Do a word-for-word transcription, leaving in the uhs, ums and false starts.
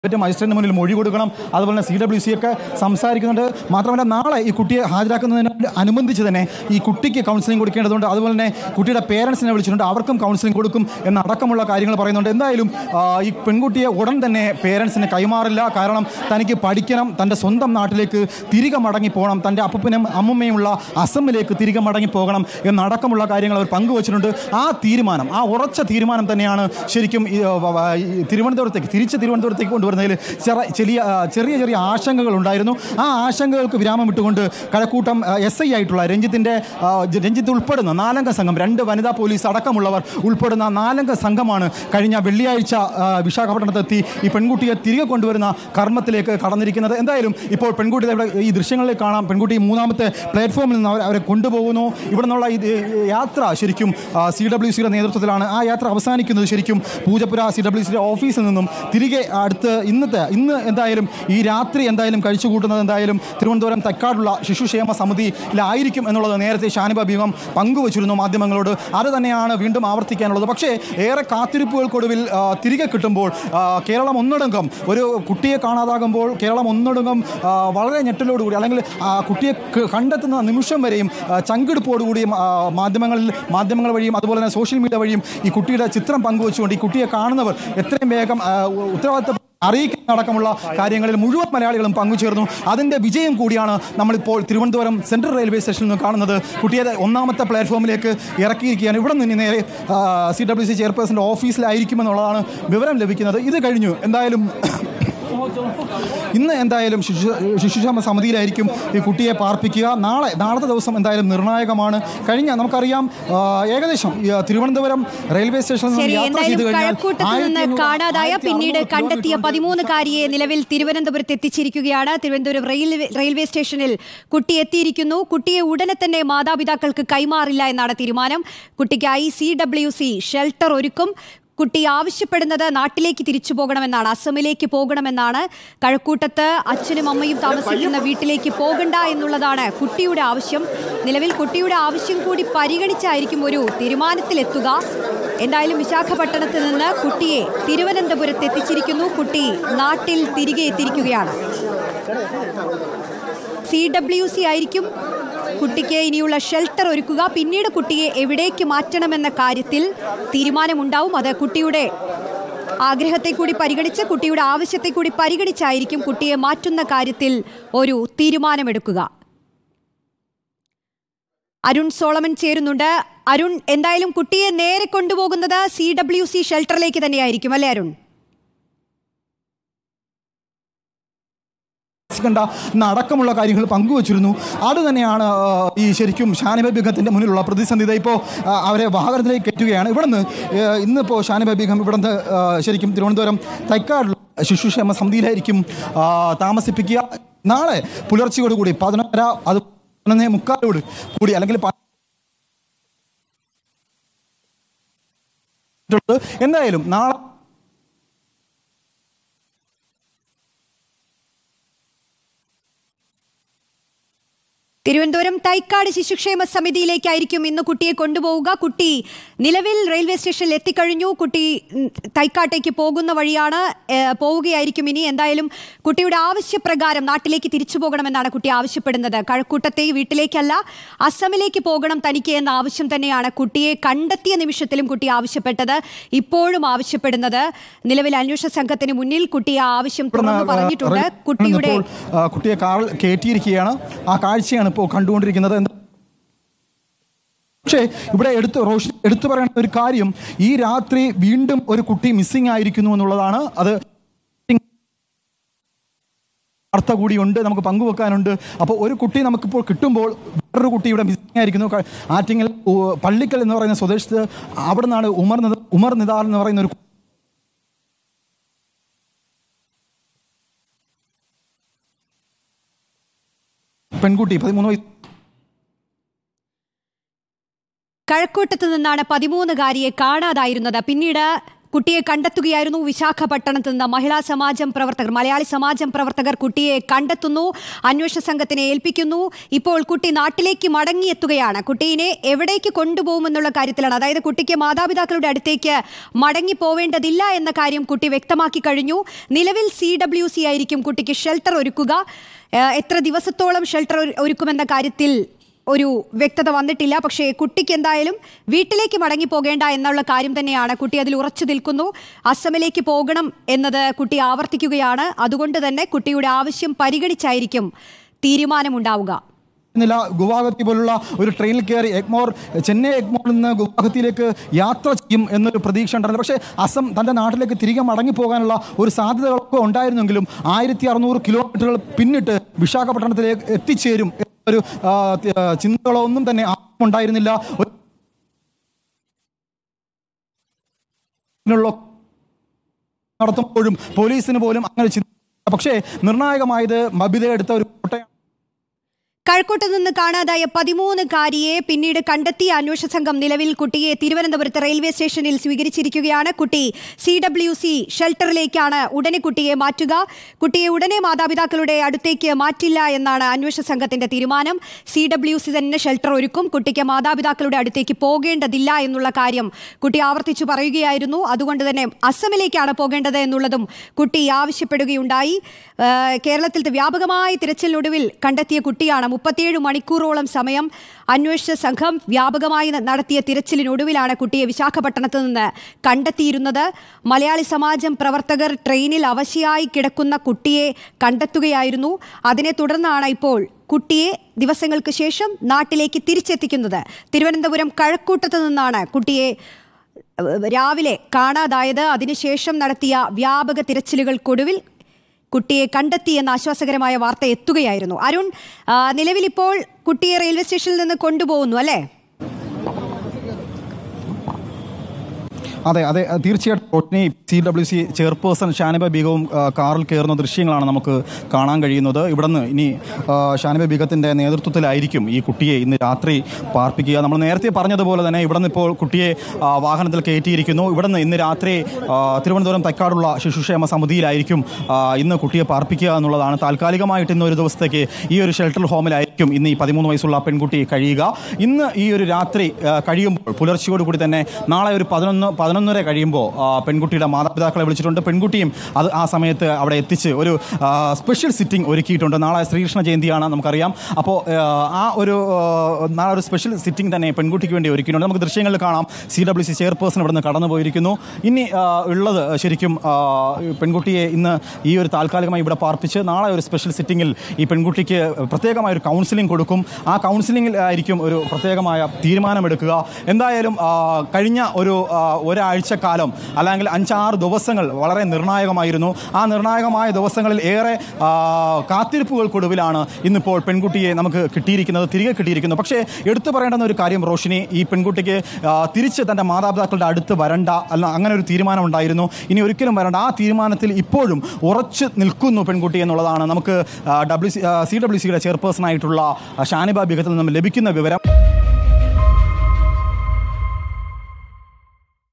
മജിസ്ട്രേറ്റിന് മുന്നിൽ മൊഴി കൊടുക്കണം. അതുപോലെ തന്നെ സി ഡബ്ല്യു സി ഒക്കെ സംസാരിക്കുന്നുണ്ട്. മാത്രമല്ല നാളെ ഈ കുട്ടിയെ ഹാജരാക്കുന്നതിന് അനുബന്ധിച്ച് തന്നെ ഈ കുട്ടിക്ക് കൗൺസിലിംഗ് കൊടുക്കേണ്ടതുണ്ട്. അതുപോലെ തന്നെ കുട്ടിയുടെ പേരൻസിനെ വിളിച്ചിട്ടുണ്ട്, അവർക്കും കൗൺസിലിംഗ് കൊടുക്കും എന്നടക്കമുള്ള കാര്യങ്ങൾ പറയുന്നുണ്ട്. എന്തായാലും ഈ പെൺകുട്ടിയെ ഉടൻ തന്നെ പേരൻസിന് കൈമാറില്ല. കാരണം തനിക്ക് പഠിക്കണം, തൻ്റെ സ്വന്തം നാട്ടിലേക്ക് തിരികെ മടങ്ങി പോകണം, തൻ്റെ അപ്പനും അമ്മമ്മയുമുള്ള അസമിലേക്ക് തിരികെ മടങ്ങി പോകണം എന്നടക്കമുള്ള കാര്യങ്ങൾ അവർ പങ്കുവച്ചിട്ടുണ്ട്. ആ തീരുമാനം, ആ ഉറച്ച തീരുമാനം തന്നെയാണ് ശരിക്കും തിരുവനന്തപുരത്തേക്ക് തിരിച്ച് തിരുവനന്തപുരത്തേക്ക് കൊണ്ടുവരുന്നത്. ചെറിയ ചെറിയ ചെറിയ ആശങ്കകൾ ഉണ്ടായിരുന്നു. ആ ആശങ്കകൾക്ക് വിരാമം വിട്ടുകൊണ്ട് കഴക്കൂട്ടം എസ് ഐ ആയിട്ടുള്ള രഞ്ജിത്തിൻ്റെ രഞ്ജിത്ത് ഉൾപ്പെടുന്ന നാലംഗ സംഘം, രണ്ട് വനിതാ പോലീസ് അടക്കമുള്ളവർ ഉൾപ്പെടുന്ന നാലംഗ സംഘമാണ് കഴിഞ്ഞ വെള്ളിയാഴ്ച വിശാഖപട്ടണത്തെത്തി ഈ പെൺകുട്ടിയെ തിരികെ കൊണ്ടുവരുന്ന കർമ്മത്തിലേക്ക് കടന്നിരിക്കുന്നത്. എന്തായാലും ഇപ്പോൾ പെൺകുട്ടി ഈ ദൃശ്യങ്ങളിൽ കാണാം. പെൺകുട്ടി മൂന്നാമത്തെ പ്ലാറ്റ്ഫോമിൽ നിന്ന് അവർ അവരെ കൊണ്ടുപോകുന്നു. ഇവിടെ നിന്നുള്ള ഈ യാത്ര ശരിക്കും സി ഡബ്ല്യു സിയുടെ നേതൃത്വത്തിലാണ്. ആ യാത്ര അവസാനിക്കുന്നത് ശരിക്കും പൂജപ്പുര സി ഡബ്ല്യു സിയുടെ ഓഫീസിൽ നിന്നും തിരികെ അടുത്ത് ഇന്നത്തെ ഇന്ന് എന്തായാലും ഈ രാത്രി എന്തായാലും കഴിച്ചു കൂട്ടുന്നത് എന്തായാലും തിരുവനന്തപുരം തൈക്കാടുള്ള ശിശുക്ഷേമ സമിതിയിലായിരിക്കും എന്നുള്ളത് നേരത്തെ ഷാനിബ ബീഗം പങ്കുവച്ചിരുന്നു മാധ്യമങ്ങളോട്. അത് തന്നെയാണ് വീണ്ടും ആവർത്തിക്കാനുള്ളത്. പക്ഷേ ഏറെ കാത്തിരിപ്പുകൾക്കൊടുവിൽ തിരികെ കിട്ടുമ്പോൾ കേരളം ഒന്നടങ്കം ഒരു കുട്ടിയെ കാണാതാകുമ്പോൾ കേരളം ഒന്നടങ്കം വളരെ ഞെട്ടലോടുകൂടി അല്ലെങ്കിൽ കുട്ടിയെ കണ്ടെത്തുന്ന നിമിഷം വരെയും ചങ്കിടുപ്പോടുകൂടി മാധ്യമങ്ങളിൽ മാധ്യമങ്ങൾ വഴിയും അതുപോലെ തന്നെ സോഷ്യൽ മീഡിയ വഴിയും ഈ കുട്ടിയുടെ ചിത്രം പങ്കുവച്ചുകൊണ്ട് ഈ കുട്ടിയെ കാണുന്നവർ എത്രയും വേഗം ഉത്തരവാദിത്തം അറിയിക്കുന്നതടക്കമുള്ള കാര്യങ്ങളിൽ മുഴുവൻ മലയാളികളും പങ്കുചേർന്നു. അതിൻ്റെ വിജയം കൂടിയാണ് നമ്മളിപ്പോൾ തിരുവനന്തപുരം സെൻട്രൽ റെയിൽവേ സ്റ്റേഷനിൽ നിന്ന് കാണുന്നത്. കുട്ടിയെ ഒന്നാമത്തെ പ്ലാറ്റ്ഫോമിലേക്ക് ഇറക്കിയിരിക്കുകയാണ്. ഇവിടെ നിന്ന് നേരെ സി ഡബ്ല്യു സി ചെയർപേഴ്സൻ്റെ ഓഫീസിലായിരിക്കുമെന്നുള്ളതാണ് വിവരം ലഭിക്കുന്നത്. ഇത് കഴിഞ്ഞു എന്തായാലും ഇന്ന് എന്തായാലും ശിശു ശിശുക്ഷേമ സമിതിയിലായിരിക്കും ഈ കുട്ടിയെ പാർപ്പിക്കുക. നാളെ നാളത്തെ ദിവസം എന്തായാലും നിർണായകമാണ്. കഴിഞ്ഞ നമുക്കറിയാം ഏകദേശം തിരുവനന്തപുരം റെയിൽവേ സ്റ്റേഷനിൽ നിന്ന് കാണാതായ പിന്നീട് കണ്ടെത്തിയ പതിമൂന്നുകാരിയെ നിലവിൽ തിരുവനന്തപുരത്ത് എത്തിച്ചിരിക്കുകയാണ്. തിരുവനന്തപുരം റെയിൽവേ റെയിൽവേ സ്റ്റേഷനിൽ കുട്ടി എത്തിയിരിക്കുന്നു. കുട്ടിയെ ഉടനെ തന്നെ മാതാപിതാക്കൾക്ക് കൈമാറില്ല എന്നാണ് തീരുമാനം. കുട്ടിക്കായി സി ഡബ്ല്യു സി ഷെൽട്ടർ ഒരുക്കും. കുട്ടി ആവശ്യപ്പെടുന്നത് നാട്ടിലേക്ക് തിരിച്ചു പോകണമെന്നാണ്, അസമിലേക്ക് പോകണമെന്നാണ്. കഴക്കൂട്ടത്ത് അച്ഛനും അമ്മയും താമസിക്കുന്ന വീട്ടിലേക്ക് പോകണ്ട എന്നുള്ളതാണ് കുട്ടിയുടെ ആവശ്യം. നിലവിൽ കുട്ടിയുടെ ആവശ്യം കൂടി പരിഗണിച്ചായിരിക്കും ഒരു തീരുമാനത്തിലെത്തുക. എന്തായാലും വിശാഖപട്ടണത്ത് നിന്ന് കുട്ടിയെ തിരുവനന്തപുരത്ത് എത്തിച്ചിരിക്കുന്നു. കുട്ടി നാട്ടിൽ തിരികെ എത്തിയിരിക്കുകയാണ്. സി ഡബ്ല്യു സി ആയിരിക്കും കുട്ടിക്ക് ഇനിയുള്ള ഷെൽട്ടർ ഒരുക്കുക. പിന്നീട് കുട്ടിയെ എവിടേക്ക് മാറ്റണമെന്ന കാര്യത്തിൽ തീരുമാനമുണ്ടാവും. അത് കുട്ടിയുടെ ആഗ്രഹത്തെ കൂടി പരിഗണിച്ച് കുട്ടിയുടെ ആവശ്യത്തെ കൂടി പരിഗണിച്ചായിരിക്കും കുട്ടിയെ മാറ്റുന്ന കാര്യത്തിൽ ഒരു തീരുമാനമെടുക്കുക. അരുൺ സോളമൻ ചേരുന്നുണ്ട്. അരുൺ, എന്തായാലും കുട്ടിയെ നേരെ കൊണ്ടുപോകുന്നത് സി ഡബ്ല്യു സി ഷെൽട്ടറിലേക്ക് തന്നെയായിരിക്കും അല്ലേ അരുൺ? അടക്കമുള്ള കാര്യങ്ങൾ പങ്കുവച്ചിരുന്നു. അത് തന്നെയാണ് ഈ ശരിക്കും ഷാനിബ ബീഗത്തിൻ്റെ മുന്നിലുള്ള പ്രതിസന്ധി. ഇപ്പോൾ അവരെ വാഹനത്തിലേക്ക് കയറ്റുകയാണ്. ഇവിടുന്ന് ഇന്നിപ്പോൾ ഷാനിബ ബീഗം ഇവിടുന്ന് ശരിക്കും തിരുവനന്തപുരം തൈക്കാടുള്ള ശിശുക്ഷേമ സമിതിയിലായിരിക്കും താമസിപ്പിക്കുക. നാളെ പുലർച്ചയോടുകൂടി പതിനൊന്നര അത് പതിനൊന്നേ മുക്കാലോട് കൂടി അല്ലെങ്കിൽ എന്തായാലും നാളെ തിരുവനന്തപുരം തൈക്കാട് ശിശുക്ഷേമ സമിതിയിലേക്കായിരിക്കും ഇന്ന് കുട്ടിയെ കൊണ്ടുപോവുക. കുട്ടി നിലവിൽ റെയിൽവേ സ്റ്റേഷനിൽ എത്തിക്കഴിഞ്ഞു. കുട്ടി തൈക്കാട്ടേക്ക് പോകുന്ന വഴിയാണ് പോവുകയായിരിക്കും ഇനി. എന്തായാലും കുട്ടിയുടെ ആവശ്യപ്രകാരം നാട്ടിലേക്ക് തിരിച്ചു പോകണമെന്നാണ് കുട്ടി ആവശ്യപ്പെടുന്നത്. കഴക്കൂട്ടത്തെ വീട്ടിലേക്കല്ല, അസമിലേക്ക് പോകണം തനിക്ക് എന്ന ആവശ്യം തന്നെയാണ് കുട്ടിയെ കണ്ടെത്തിയ നിമിഷത്തിലും കുട്ടി ആവശ്യപ്പെട്ടത്, ഇപ്പോഴും ആവശ്യപ്പെടുന്നത്. നിലവിൽ അന്വേഷണ സംഘത്തിന് മുന്നിൽ കുട്ടി ആ ആവശ്യം തുറന്നു പറഞ്ഞിട്ടുണ്ട്. കുട്ടിയുടെ കുട്ടിയെ കാറിൽ കയറ്റിയിരിക്കുകയാണ്. ആ കാഴ്ചയാണ് ഇപ്പോൾ കണ്ടുകൊണ്ടിരിക്കുന്നത്. പക്ഷേ ഇവിടെ എടുത്ത് റോഷൻ എടുത്തു പറയേണ്ട ഒരു കാര്യം, ഈ രാത്രി വീണ്ടും ഒരു കുട്ടി മിസ്സിംഗ് ആയിരിക്കുന്നു എന്നുള്ളതാണ്. അത് വാർത്ത കൂടിയുണ്ട്, നമുക്ക് പങ്കുവെക്കാനുണ്ട്. അപ്പോൾ ഒരു കുട്ടി നമുക്കിപ്പോൾ കിട്ടുമ്പോൾ വേറൊരു കുട്ടി ഇവിടെ മിസ്സിംഗ് ആയിരിക്കുന്നു. ആറ്റിങ്ങൽ പള്ളിക്കൽ എന്ന് പറയുന്ന സ്വദേശത്ത് അവിടെ നിന്നാണ് ഉമർ ഉമർ നിദാർ എന്ന് പറയുന്ന ഒരു പെൺകുട്ടി പതിമൂന്ന് വയസ്സ് കഴക്കൂട്ടത്ത് നിന്നാണ് പതിമൂന്നുകാരിയെ കാണാതായിരുന്നത്. പിന്നീട് കുട്ടിയെ കണ്ടെത്തുകയായിരുന്നു. വിശാഖപട്ടണത്ത് നിന്ന് മഹിളാ സമാജം പ്രവർത്തകർ, മലയാളി സമാജം പ്രവർത്തകർ കുട്ടിയെ കണ്ടെത്തുന്നു, അന്വേഷണ സംഘത്തിനെ ഏൽപ്പിക്കുന്നു. ഇപ്പോൾ കുട്ടി നാട്ടിലേക്ക് മടങ്ങിയെത്തുകയാണ്. കുട്ടീനെ എവിടേക്ക് കൊണ്ടുപോകുമെന്നുള്ള കാര്യത്തിലാണ്, അതായത് കുട്ടിക്ക് മാതാപിതാക്കളുടെ അടുത്തേക്ക് മടങ്ങി പോവേണ്ടതില്ല എന്ന കാര്യം കുട്ടി വ്യക്തമാക്കി കഴിഞ്ഞു. നിലവിൽ സി ഡബ്ല്യു സി ആയിരിക്കും കുട്ടിക്ക് ഷെൽട്ടർ ഒരുക്കുക. എത്ര ദിവസത്തോളം ഷെൽട്ടർ ഒരുക്കുമെന്ന കാര്യത്തിൽ ഒരു വ്യക്തത വന്നിട്ടില്ല. പക്ഷേ കുട്ടിക്ക് എന്തായാലും വീട്ടിലേക്ക് മടങ്ങി പോകേണ്ട എന്നുള്ള കാര്യം തന്നെയാണ്. കുട്ടി അതിൽ ഉറച്ചു നിൽക്കുന്നു. അസമിലേക്ക് പോകണം എന്നത് കുട്ടി ആവർത്തിക്കുകയാണ്. അതുകൊണ്ട് തന്നെ കുട്ടിയുടെ ആവശ്യം പരിഗണിച്ചായിരിക്കും തീരുമാനമുണ്ടാവുക. ഗുവാഹത്തി പോലുള്ള ഒരു ട്രെയിനിൽ കയറി എഗ്മോർ ചെന്നൈ എഗ്മോറിൽ നിന്ന് ഗുവാഹത്തിയിലേക്ക് യാത്ര ചെയ്യും എന്നൊരു പ്രതീക്ഷ ഉണ്ടായിരുന്നു. പക്ഷേ അസം തൻ്റെ നാട്ടിലേക്ക് തിരികെ മടങ്ങി പോകാനുള്ള ഒരു സാധ്യതകളൊക്കെ ഉണ്ടായിരുന്നെങ്കിലും ആയിരത്തി അറുന്നൂറ് കിലോമീറ്ററുകൾ പിന്നിട്ട് വിശാഖപട്ടണത്തിലേക്ക് എത്തിച്ചേരും എന്നൊരു ചിന്തകളോ ഒന്നും തന്നെ ഉണ്ടായിരുന്നില്ല. നടത്തുമ്പോഴും പോലീസിന് പോലും അങ്ങനെ ചിന്ത. പക്ഷേ നിർണായകമായത് മബിത എടുത്ത ഒരു കോട്ടയാണ്. കഴക്കൂട്ട് നിന്ന് കാണാതായ പതിമൂന്നുകാരിയെ പിന്നീട് കണ്ടെത്തിയ അന്വേഷണ സംഘം നിലവിൽ കുട്ടിയെ തിരുവനന്തപുരത്ത് റെയിൽവേ സ്റ്റേഷനിൽ സ്വീകരിച്ചിരിക്കുകയാണ്. കുട്ടി സി ഡബ്ല്യു സി ഷെൽട്ടറിലേക്കാണ് ഉടനെ കുട്ടിയെ മാറ്റുക. കുട്ടിയെ ഉടനെ മാതാപിതാക്കളുടെ അടുത്തേക്ക് മാറ്റില്ല എന്നാണ് അന്വേഷണ സംഘത്തിന്റെ തീരുമാനം. സി ഡബ്ല്യു സി തന്നെ ഷെൽട്ടർ ഒരുക്കും. കുട്ടിക്ക് മാതാപിതാക്കളുടെ അടുത്തേക്ക് പോകേണ്ടതില്ല എന്നുള്ള കാര്യം കുട്ടി ആവർത്തിച്ചു പറയുകയായിരുന്നു. അതുകൊണ്ട് തന്നെ അസമിലേക്കാണ് പോകേണ്ടത് എന്നുള്ളതും കുട്ടി ആവശ്യപ്പെടുകയുണ്ടായി. കേരളത്തിൽ വ്യാപകമായ തിരച്ചിലിനൊടുവിൽ കണ്ടെത്തിയ കുട്ടിയാണ്. മുപ്പത്തിയേഴ് മണിക്കൂറോളം സമയം അന്വേഷണ സംഘം വ്യാപകമായി നടത്തിയ തിരച്ചിലിനൊടുവിലാണ് കുട്ടിയെ വിശാഖപട്ടണത്ത് നിന്ന് കണ്ടെത്തിയിരുന്നത്. മലയാളി സമാജം പ്രവർത്തകർ ട്രെയിനിൽ അവശയായി കിടക്കുന്ന കുട്ടിയെ കണ്ടെത്തുകയായിരുന്നു. അതിനെ തുടർന്നാണ് ഇപ്പോൾ കുട്ടിയെ ദിവസങ്ങൾക്ക് ശേഷം നാട്ടിലേക്ക് തിരിച്ചെത്തിക്കുന്നത്. തിരുവനന്തപുരം കഴക്കൂട്ടത്ത് നിന്നാണ് കുട്ടിയെ രാവിലെ കാണാതായത്. അതിനുശേഷം നടത്തിയ വ്യാപക തിരച്ചിലുകൾക്കൊടുവിൽ കുട്ടിയെ കണ്ടെത്തിയെന്ന ആശ്വാസകരമായ വാർത്ത എത്തുകയായിരുന്നു. അരുൺ, നിലവിലിപ്പോൾ കുട്ടിയെ റെയിൽവേ സ്റ്റേഷനിൽ നിന്ന് കൊണ്ടുപോകുന്നു അല്ലേ? അതെ അതെ തീർച്ചയായിട്ടും Roshni, C W C chairperson Shaniba ബീഗവും കാറിൽ കയറുന്ന ദൃശ്യങ്ങളാണ് നമുക്ക് കാണാൻ കഴിയുന്നത്. ഇവിടുന്ന് ഇനി ഷാനിബ ബീഗത്തിൻ്റെ നേതൃത്വത്തിലായിരിക്കും ഈ കുട്ടിയെ ഇന്ന് രാത്രി പാർപ്പിക്കുക. നമ്മൾ നേരത്തെ പറഞ്ഞതുപോലെ തന്നെ ഇവിടുന്ന് ഇപ്പോൾ കുട്ടിയെ വാഹനത്തിൽ കയറ്റിയിരിക്കുന്നു. ഇവിടുന്ന് ഇന്ന് രാത്രി തിരുവനന്തപുരം തൈക്കാടുള്ള ശിശുക്ഷേമ സമിതിയിലായിരിക്കും ഇന്ന് കുട്ടിയെ പാർപ്പിക്കുക എന്നുള്ളതാണ്. താൽക്കാലികമായിട്ട് ഇന്ന് ഒരു ദിവസത്തേക്ക് ഈ ഒരു ഷെൽട്ടർ ഹോമിലായിരിക്കും ഇന്ന് ഈ പതിമൂന്ന് വയസ്സുള്ള പെൺകുട്ടി കഴിയുക. ഇന്ന് ഈ ഒരു രാത്രി കഴിയുമ്പോൾ പുലർച്ചയോടുകൂടി തന്നെ നാളെ ഒരു പതിനൊന്ന് പതിനൊന്നര കഴിയുമ്പോൾ പെൺകുട്ടിയുടെ മാതാപിതാക്കളെ വിളിച്ചിട്ടുണ്ട്. പെൺകുട്ടിയും അത് ആ സമയത്ത് അവിടെ എത്തിച്ച് ഒരു സ്പെഷ്യൽ സിറ്റിംഗ് ഒരുക്കിയിട്ടുണ്ട്. നാളെ ശ്രീകൃഷ്ണ ജയന്തിയാണ് നമുക്കറിയാം. അപ്പോൾ ആ ഒരു നാളെ ഒരു സ്പെഷ്യൽ സിറ്റിംഗ് തന്നെ പെൺകുട്ടിക്ക് വേണ്ടി ഒരുക്കിയിട്ടുണ്ട്. നമുക്ക് ദൃശ്യങ്ങളിൽ കാണാം. സി ഡബ്ല്യു സി ചെയർപേഴ്സൺ ഇവിടെ നിന്ന് കടന്നു പോയിരിക്കുന്നു. ഇനി ഉള്ളത് ശരിക്കും പെൺകുട്ടിയെ ഇന്ന് ഈ ഒരു താൽക്കാലികമായി ഇവിടെ പാർപ്പിച്ച് നാളെ ഒരു സ്പെഷ്യൽ സിറ്റിങ്ങിൽ ഈ പെൺകുട്ടിക്ക് പ്രത്യേകമായ ഒരു കൗൺസിലിംഗ് കൊടുക്കും. ആ കൗൺസിലിംഗിൽ ആയിരിക്കും ഒരു പ്രത്യേകമായ തീരുമാനമെടുക്കുക. എന്തായാലും കഴിഞ്ഞ ഒരു ഒരാഴ്ചക്കാലം അല്ലെങ്കിൽ അഞ്ചാറ് ദിവസങ്ങൾ വളരെ നിർണായകമായിരുന്നു. ആ നിർണായകമായ ദിവസങ്ങളിൽ ഏറെ കാത്തിരിപ്പുകൾക്കൊടുവിലാണ് ഇന്നിപ്പോൾ പെൺകുട്ടിയെ നമുക്ക് കിട്ടിയിരിക്കുന്നത്, തിരികെ കിട്ടിയിരിക്കുന്നത്. പക്ഷേ എടുത്തു പറയേണ്ടുന്ന ഒരു കാര്യം റോഷിനി, ഈ പെൺകുട്ടിക്ക് തിരിച്ച് തൻ്റെ മാതാപിതാക്കളുടെ അടുത്ത് വരണ്ട, അല്ല അങ്ങനെ ഒരു തീരുമാനം ഉണ്ടായിരുന്നു. ഇനി ഒരിക്കലും വരണ്ട. ആ തീരുമാനത്തിൽ ഇപ്പോഴും ഉറച്ചു നിൽക്കുന്നു പെൺകുട്ടി എന്നുള്ളതാണ് നമുക്ക് ഡബ്ല്യു സി സി ഡബ്ല്യു സിയുടെ ചെയർപേഴ്സണായിട്ടുള്ള ഷാനിബ ബീഗത്തിൽ നിന്നും ലഭിക്കുന്ന വിവരം.